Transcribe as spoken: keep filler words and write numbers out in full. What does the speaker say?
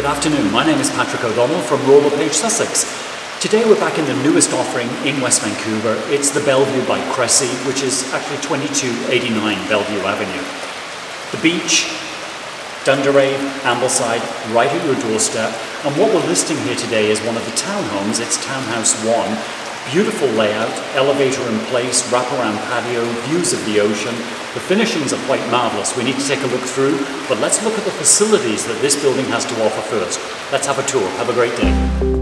Good afternoon, my name is Patrick O'Donnell from Roller-Page Sussex. Today we're back in the newest offering in West Vancouver. It's the Bellevue by Cressy, which is actually twenty-two eighty-nine Bellevue Avenue. The beach, Dunderave, Ambleside, right at your doorstep. And what we're listing here today is one of the townhomes. It's Townhouse One. Beautiful layout, elevator in place, wraparound patio, views of the ocean. The finishings are quite marvellous. We need to take a look through, but let's look at the facilities that this building has to offer first. Let's have a tour. Have a great day.